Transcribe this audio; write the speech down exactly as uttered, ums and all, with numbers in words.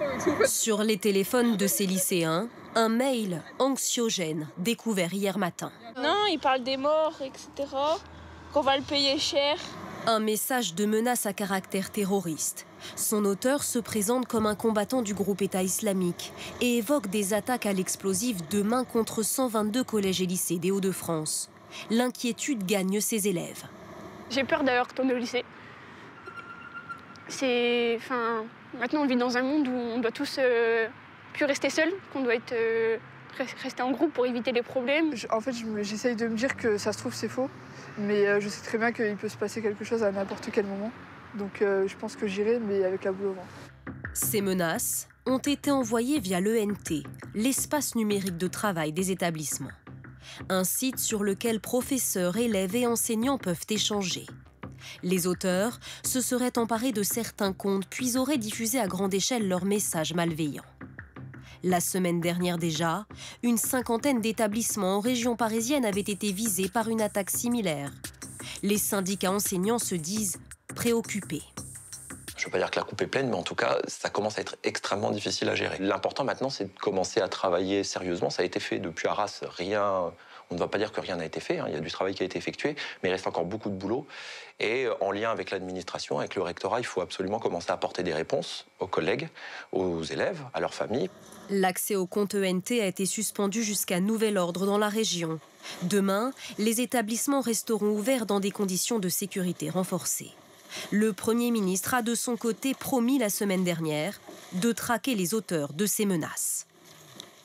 Sur les téléphones de ces lycéens, un mail anxiogène découvert hier matin. Non, il parle des morts, et cetera, qu'on va le payer cher. Un message de menace à caractère terroriste. Son auteur se présente comme un combattant du groupe État islamique et évoque des attaques à l'explosif demain contre cent vingt-deux collèges et lycées des Hauts-de-France. L'inquiétude gagne ses élèves. J'ai peur d'ailleurs retourner au lycée. C'est, enfin, maintenant on vit dans un monde où on doit tous euh, plus rester seuls, qu'on doit être, euh, rester en groupe pour éviter les problèmes. Je, en fait, j'essaye de me dire que ça se trouve c'est faux, mais euh, je sais très bien qu'il peut se passer quelque chose à n'importe quel moment. Donc euh, je pense que j'irai, mais avec la boule au ventre. Ces menaces ont été envoyées via l'E N T, l'espace numérique de travail des établissements. Un site sur lequel professeurs, élèves et enseignants peuvent échanger. Les auteurs se seraient emparés de certains comptes puis auraient diffusé à grande échelle leurs messages malveillants. La semaine dernière déjà, une cinquantaine d'établissements en région parisienne avaient été visés par une attaque similaire. Les syndicats enseignants se disent préoccupés. Je ne veux pas dire que la coupe est pleine, mais en tout cas, ça commence à être extrêmement difficile à gérer. L'important maintenant, c'est de commencer à travailler sérieusement. Ça a été fait depuis Arras, rien... On ne va pas dire que rien n'a été fait, hein. Il y a du travail qui a été effectué, mais il reste encore beaucoup de boulot. Et en lien avec l'administration, avec le rectorat, il faut absolument commencer à apporter des réponses aux collègues, aux élèves, à leurs familles. L'accès au compte E N T a été suspendu jusqu'à nouvel ordre dans la région. Demain, les établissements resteront ouverts dans des conditions de sécurité renforcées. Le Premier ministre a de son côté promis la semaine dernière de traquer les auteurs de ces menaces.